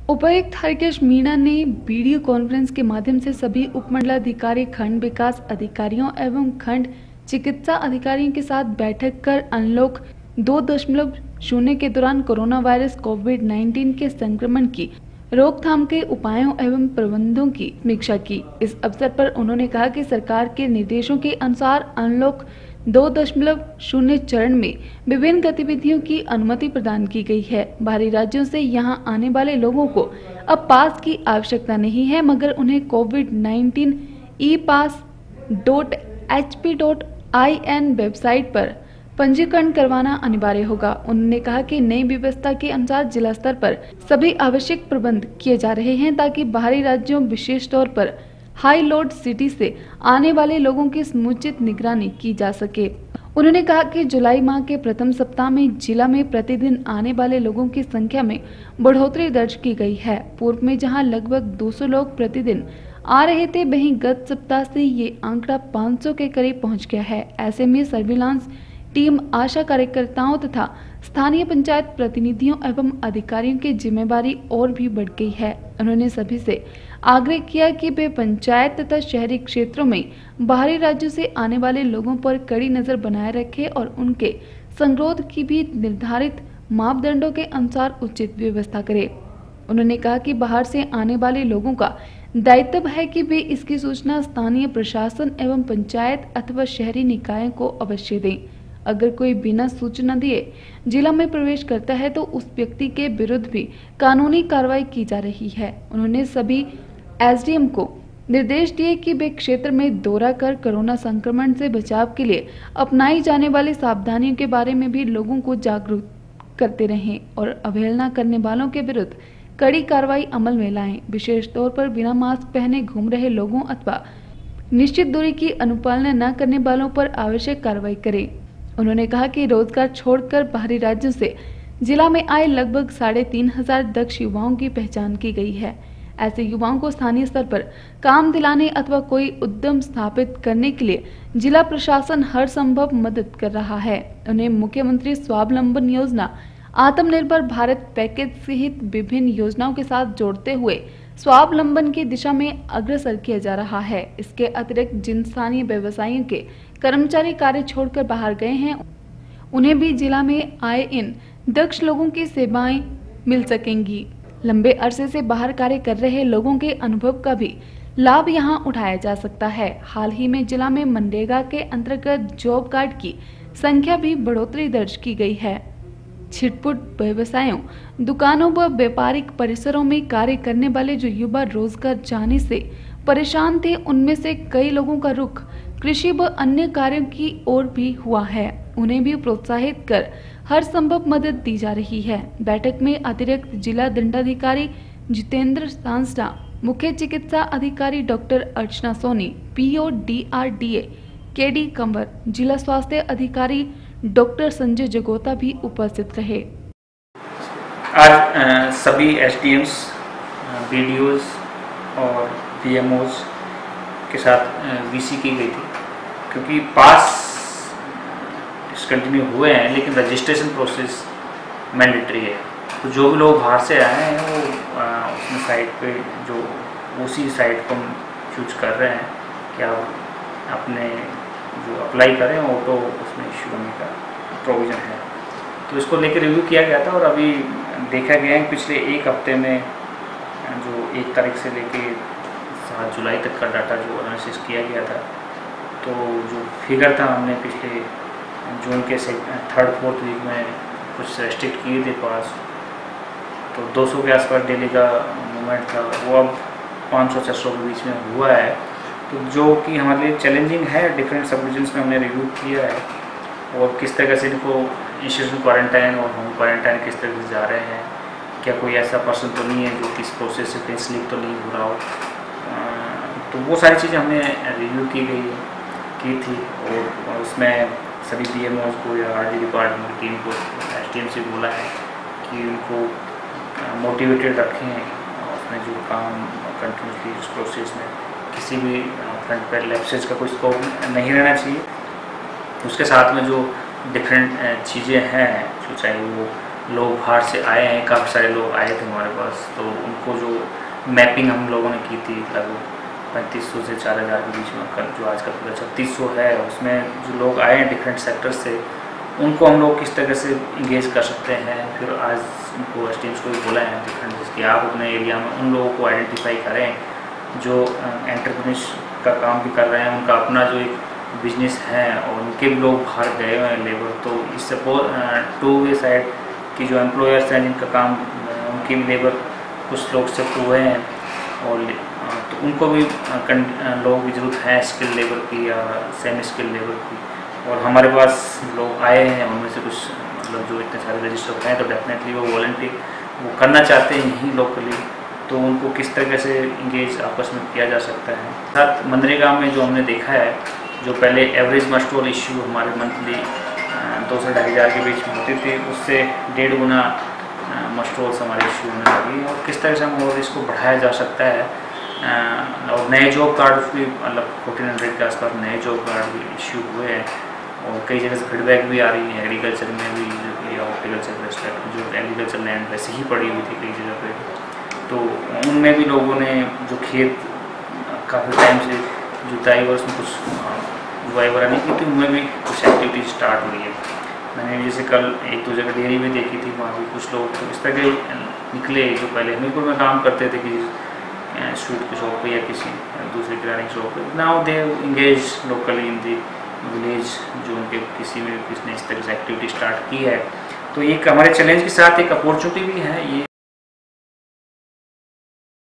उपायुक्त हरकेश मीणा ने video conference के माध्यम से सभी उपमंडलाधिकारी, खंड विकास अधिकारियों एवं खंड चिकित्सा अधिकारियों के साथ बैठक कर अनलॉक 2.0 के दौरान कोरोना वायरस कोविड-19 के संक्रमण की रोकथाम के उपायों एवं प्रबंधों की समीक्षा की। इस अवसर पर उन्होंने कहा कि सरकार के निर्देशों के अनुसार अनलॉक 2.0 चरण में विभिन्न गतिविधियों की अनुमति प्रदान की गई है। बाहरी राज्यों से यहां आने वाले लोगों को अब पास की आवश्यकता नहीं है, मगर उन्हें कोविड-19 epass.hp.in वेबसाइट पर पंजीकरण करवाना अनिवार्य होगा। उन्होंने कहा कि नई व्यवस्था के अनुसार जिला स्तर पर सभी आवश्यक प्रबंध किए जा रहे हैं ताकि बाहरी राज्यों, विशेष तौर पर हाई लोड सिटी से आने वाले लोगों की समुचित निगरानी की जा सके। उन्होंने कहा कि जुलाई माह के प्रथम सप्ताह में जिला में प्रतिदिन आने वाले लोगों की संख्या में बढ़ोतरी दर्ज की गई है। पूर्व में जहां लगभग 200 लोग प्रतिदिन आ रहे थे, वहीं गत सप्ताह से ये आंकड़ा 500 के करीब पहुंच गया है। ऐसे में सर्विलांस टीम, आशा कार्यकर्ताओं तथा स्थानीय पंचायत प्रतिनिधियों एवं अधिकारियों की जिम्मेदारी और भी बढ़ गई है। उन्होंने सभी से आग्रह किया कि वे पंचायत तथा शहरी क्षेत्रों में बाहरी राज्यों से आने वाले लोगों पर कड़ी नजर बनाए रखें और उनके संगरोध की भी निर्धारित मापदंडों के अनुसार उचित व्यवस्था करें। उन्होंने कहा कि बाहर से आने वाले लोगों का दायित्व है कि वे इसकी सूचना स्थानीय प्रशासन एवं पंचायत अथवा शहरी निकायों को अवश्य दें। अगर कोई बिना सूचना दिए जिला में प्रवेश करता है तो उस व्यक्ति के विरुद्ध भी कानूनी कार्रवाई की जा रही है। उन्होंने सभी एसडीएम को निर्देश दिए कि वे क्षेत्र में दौरा कर कोरोना संक्रमण से बचाव के लिए अपनाई जाने वाली सावधानियों के बारे में भी लोगों को जागरूक करते रहें और अवहेलना करने वालों के विरुद्ध कड़ी कार्रवाई अमल में लाएं। विशेष तौर पर बिना मास्क पहने घूम रहे लोगों अथवा निश्चित दूरी की अनुपालना न करने वालों पर आवश्यक कार्रवाई करें। उन्होंने कहा कि रोजगार छोड़कर बाहरी राज्यों से जिला में आए लगभग 3500 दक्ष युवाओं की पहचान की गई है। ऐसे युवाओं को स्थानीय स्तर पर काम दिलाने अथवा कोई उद्यम स्थापित करने के लिए जिला प्रशासन हर संभव मदद कर रहा है। उन्हें मुख्यमंत्री स्वावलंबन योजना, आत्मनिर्भर भारत पैकेज सहित विभिन्न योजनाओं के साथ जोड़ते हुए स्वावलंबन की दिशा में अग्रसर किया जा रहा है। इसके अतिरिक्त जिन स्थानीय व्यवसायियों के कर्मचारी कार्य छोड़कर बाहर गए हैं, उन्हें भी जिला में आए इन दक्ष लोगों की सेवाएं मिल सकेंगी। लंबे अरसे से बाहर कार्य कर रहे लोगों के अनुभव का भी लाभ यहां उठाया जा सकता है। हाल ही में जिला में मनरेगा के अंतर्गत जॉब कार्ड की संख्या भी बढ़ोतरी दर्ज की गई है। छिटपुट व्यवसायों, दुकानों व व्यापारिक परिसरों में कार्य करने वाले जो युवा रोजगार जाने से परेशान थे, उनमें से कई लोगों का रुख कृषि व अन्य कार्यों की ओर भी हुआ है। उन्हें भी प्रोत्साहित कर हर संभव मदद दी जा रही है। बैठक में अतिरिक्त जिला दंडाधिकारी जितेंद्र सांसरा, मुख्य चिकित्सा अधिकारी doctor Archana Soni, PO DRDA KD Kanwar, जिला स्वास्थ्य अधिकारी डॉक्टर संजय जगोता भी उपस्थित रहे। आज सभी एसडीएम्स, बीडीओज और पीएमओज के साथ वीसी की गई थी, क्योंकि पास डिसकंटिन्यू हुए हैं लेकिन रजिस्ट्रेशन प्रोसेस मैंडेटरी है। तो जो भी लोग बाहर से आए हैं वो उसमें साइट पे जो उसी साइट को हम चूज कर रहे हैं कि आप अपने जो अप्लाई करें ऑटो उसमें इश्यू होने का प्रोविज़न है। तो इसको लेकर रिव्यू किया गया था और अभी देखा गया है पिछले एक हफ्ते में जो 1 तारीख से लेके 7 जुलाई तक का डाटा जो एनालिसिस किया गया था, तो जो फिगर था हमने पिछले जून के 3rd-4th वीक में कुछ रेस्ट्रिक्ट किए थे पास, तो 200 के आसपास डेली का मूवमेंट था, वो अब 500-600 के बीच में हुआ है। तो जो कि हमारे लिए चैलेंजिंग है। डिफरेंट सब डिविजन्स में हमने रिव्यू किया है और किस तरह से इनको इंस्टीट्यूशन क्वारंटाइन और होम क्वारंटाइन किस तरह से जा रहे हैं, क्या कोई ऐसा पर्सन तो नहीं है जो किस प्रोसेस से कहीं स्लिप तो नहीं हो रहा हो। तो वो सारी चीज़ें हमने रिव्यू की थी और उसमें सभी पीएमओज को या आरडी डिपार्टमेंट टीम को एसडीएम से बोला है कि उनको मोटिवेटेड रखें और उसमें जो काम कंटिन्यूसली उस प्रोसेस में किसी भी फ्रंट पर लैप्सेज का कोई स्कोप नहीं रहना चाहिए। उसके साथ में जो डिफरेंट चीज़ें हैं, जो चाहे वो लोग बाहर से आए हैं, काफ़ी सारे लोग आए थे हमारे पास, तो उनको जो मैपिंग हम लोगों ने की थी लगभग 3500 से 4000 के बीच में, कल जो आज का पूरा 3600 है, उसमें जो लोग आए हैं डिफरेंट सेक्टर से, उनको हम लोग किस तरह से इंगेज कर सकते हैं। फिर आज उनको टीम्स को भी बोला है डिफरेंट, जिसकी आप अपने एरिया में उन लोगों को आइडेंटिफाई करें जो एंटरप्रेन्योरशिप का काम भी कर रहे हैं, उनका अपना जो एक बिजनेस है और उनके भी लोग बाहर गए हुए हैं लेबर, तो इससे टू वे साइड की जो एम्प्लॉयर्स हैं जिनका काम उनकी भी लेबर कुछ लोग शिफ्ट हुए हैं, और तो उनको भी लोगों की ज़रूरत है स्किल लेबर की या सेमी स्किल लेबर की, और हमारे पास लोग आए हैं, उनमें से कुछ मतलब जो इतने सारे रजिस्टर हैं तो डेफिनेटली वो वॉलंटरी वो करना चाहते हैं यहीं लोकली, तो उनको किस तरह से इंगेज आपस में किया जा सकता है। साथ मनरेगा में जो हमने देखा है, जो पहले एवरेज मस्टोल इश्यू हमारे मंथली 2 से 2,500 के बीच में होती थी, उससे 1.5 गुना मस्टोल्स हमारे इश्यू होने लगी, और किस तरह से हम और इसको बढ़ाया जा सकता है। और नए जॉब कार्ड भी मतलब 1400 के आसपास नए जॉब कार्ड भी इश्यू हुए हैं, और कई जगह से फीडबैक भी आ रही है एग्रीकल्चर में भी, या हॉर्टिकल्चर रेस्पेक्ट जो एग्रीकल्चर लैंड वैसे ही पड़ी हुई थी कई जगह पे, तो उनमें भी लोगों ने जो खेत काफ़ी टाइम से जुताई और उसमें कुछ बुआई वगैरह नहीं की थी, उनमें भी कुछ एक्टिविटी स्टार्ट हुई है। मैंने जैसे कल 1-2 जगह डेयरी भी देखी थी, वहाँ भी कुछ लोग तो इस तरह के निकले जो पहले हमीरपुर में काम करते थे कि स्वीट की शॉप पे या किसी दूसरी किराने की शॉप पे, now they engage locally in the village, जो उनके किसी में किसने इस तरह से एक्टिविटी स्टार्ट की है। तो एक हमारे चैलेंज के साथ एक अपॉर्चुनिटी भी है ये।